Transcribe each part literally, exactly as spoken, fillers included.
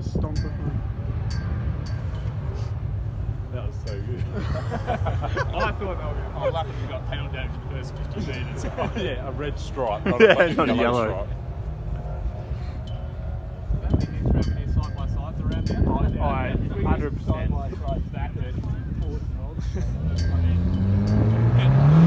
stomp it. That was so good. I thought that would be oh, lucky you got penalty damage in the first fifty metres. Oh, yeah, a red stripe, not yeah, a fucking not yellow, yellow. stripe. I don't think it's around here side by sides around here. Oh, yeah, If we one hundred get percent. side by side that dirty forwards and all. I mean,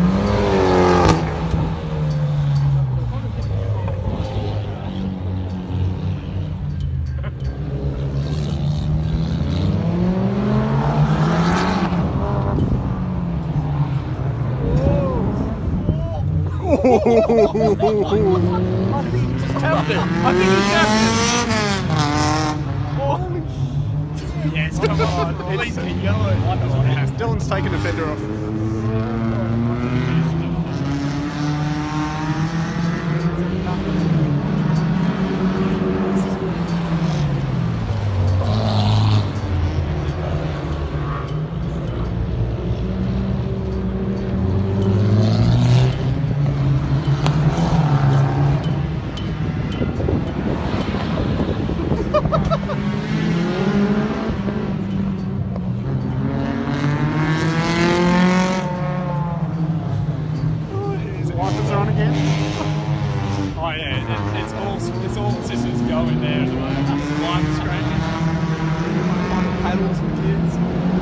I think he just tapped it. I think he tapped it. Holy shit. Yes, come on. At least get yellow. Dylan's taking the fender off. Wipers are on again. Oh yeah, it, it's all it's all systems going there at the moment. Line scraping. Final paddles for kids.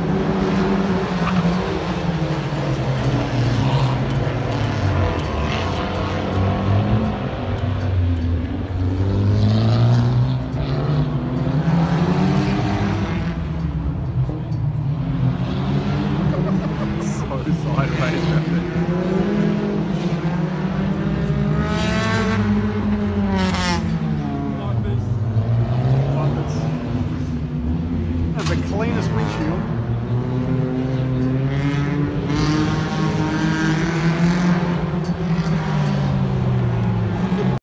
So sideways. The cleanest windshield.